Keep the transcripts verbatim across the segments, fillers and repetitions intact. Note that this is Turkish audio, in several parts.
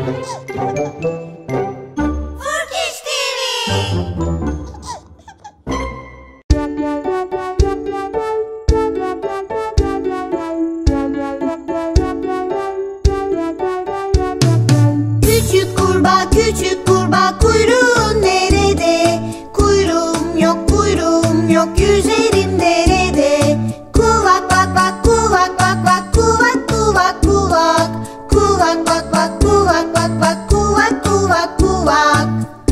Furkiş T V. Küçük kurbağa, küçük kurbağa, kuyruğun nerede? Kuyruğum yok, kuyruğum yok, yüzerim derede. Kuvak vak vak, kuvak vak vak, kuvak kuvak kuvak. Kuvak vak vak, kuvak vak vak, kuvak kuvak kuvak.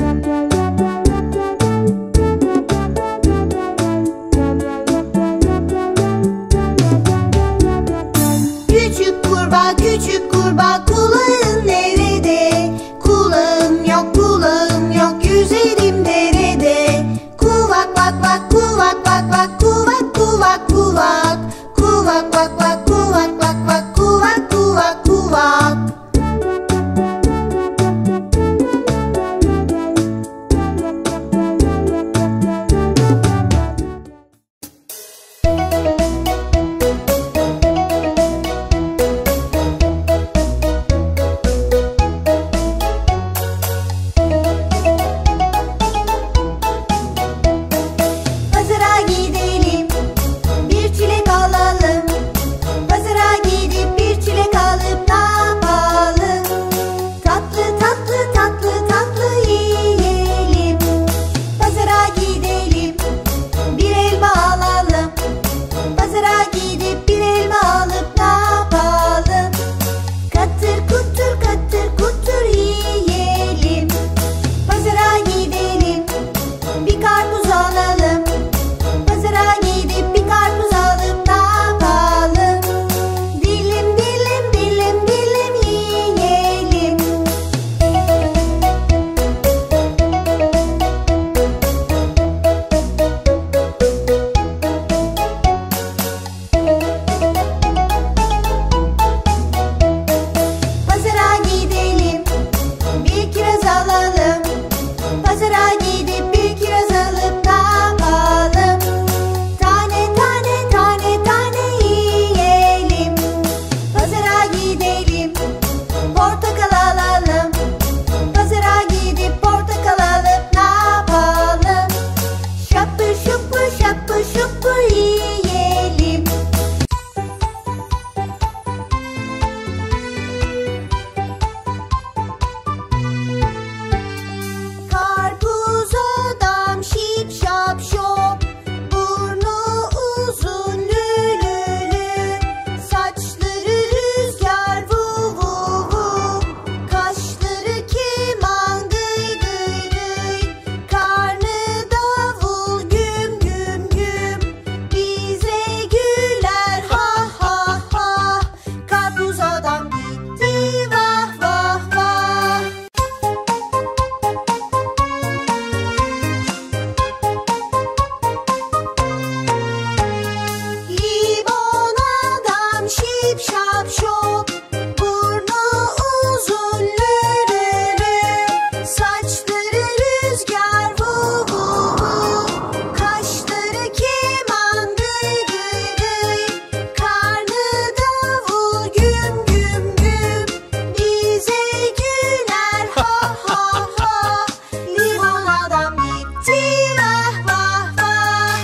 Küçük kurbağa, küçük kurbağa, kulağın nerede? Kulağım yok, kulağım yok, yüzerim derede. Kuvak vak vak, kuvak vak vak, kuvak kuvak kuvak. Kuvak vak vak, kuvak vak vak, kuvak kuvak kuvak. Pazara gidelim, bir çilek alalım. Pazara gidip bir çilek alıp ne yapalım? Tatlı tatlı tatlı tatlı yiyelim. Pazara gidelim, bir elma alalım. Pazara gidip bir elma alıp ne yapalım? Katır kutur katır kutur yiyelim. Pazara gidelim, bir karpuz alalım. Pazara gidip bir karpuz alıp ne yapalım? Dilim dilim dilim dilim yiyelim. Pazara gidelim, bir kiraz alalım. Pazara gidip bir kiraz alıp ne yapalım? Tane tane tane tane yiyelim. Pazara gidelim, portakal alalım. Pazara gidip portakal alıp ne yapalım? Şapır şupur şapır şupur yiyelim. Karpuz adam şip şap şop, burnu uzun lülülü, saçları rüzgar vu vu vu, kaşları keman gıy gıy gıy, karnı davul güm güm güm, bize güler ha ha ha. Karpuz adam gitti vah vah vah. Limon adam şip şap şop, burnu uzun lülülü, saçları rüzgar vu vu vu, kaşları keman gıy gıy gıy, karnı davul güm güm güm, bize güler ha ha ha. Limon adam gitti vah vah vah.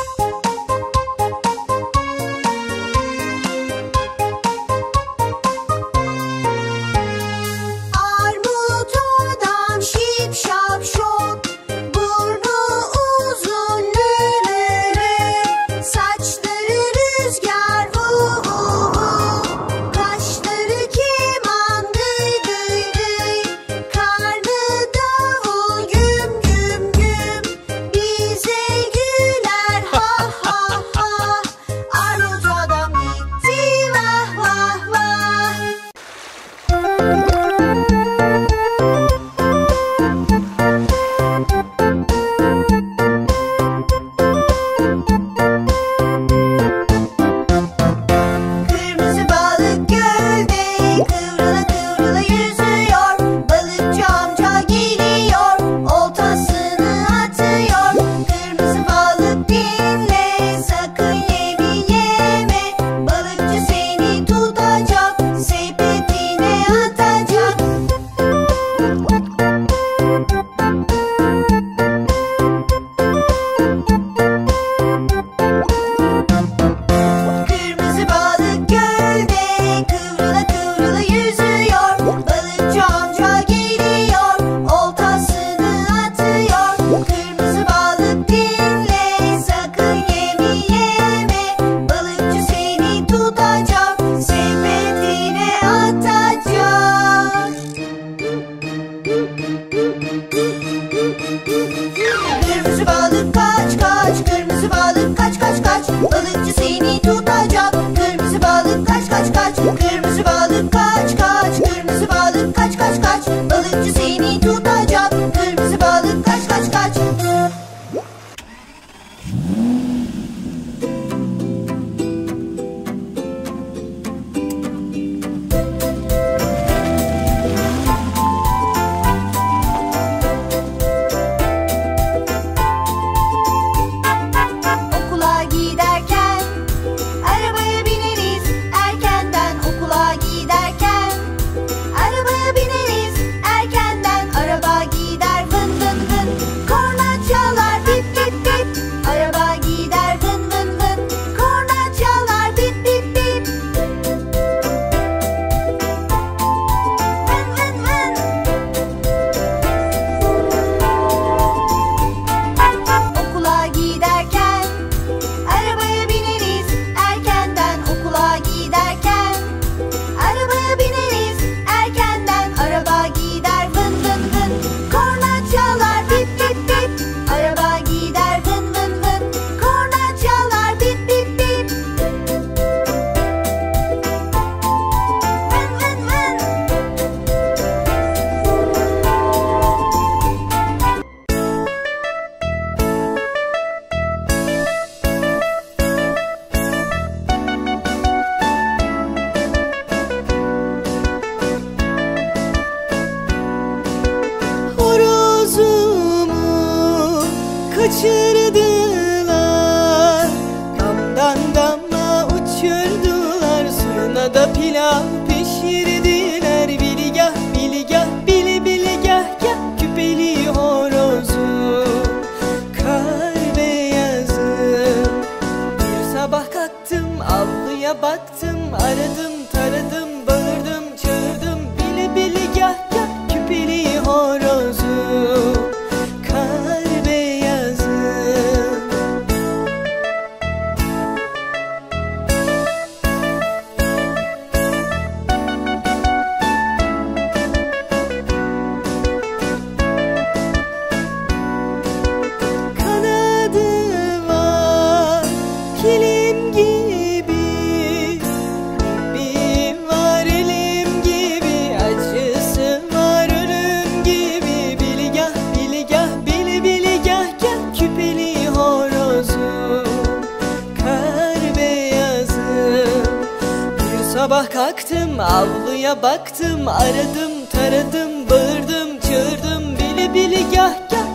Armut adam şip şap şop, burnu uzun lülülü, saçları rüzgar vu vu vu, kaşları keman gıy gıy gıy, karnı davul güm güm güm, bize güler ha ha ha. Armut adam gitti vah vah vah. Kırmızı balık gölde kıvrıla kıvrıla yüzüyor. Balıkçı amca geliyor, oltasını atıyor. Kırmızı balık dinle, sakın yemi yeme. Balıkçı seni tutacak, sepetine atacak. kaçırdılar. Damdan dama uçurdular, suyuna da pilav pişirdiler. Biligah biligah bili biligah gah, küpeli horozum, kar beyazım. Bir sabah kalktım, avluya baktım, aradım taradım, bağırdım çağırdım. Bili biligah gah, küpeli horozum, kar beyazım. Kanadı var kilim gibi, bir var elim gibi, acısı var ölüm gibi. Biligah biligah bili biligah gah, küpeli horozum, kar beyazım. Bir sabah kalktım, avluya baktım, aradım taradım, bağırdım çağırdım. Bili biligah gah,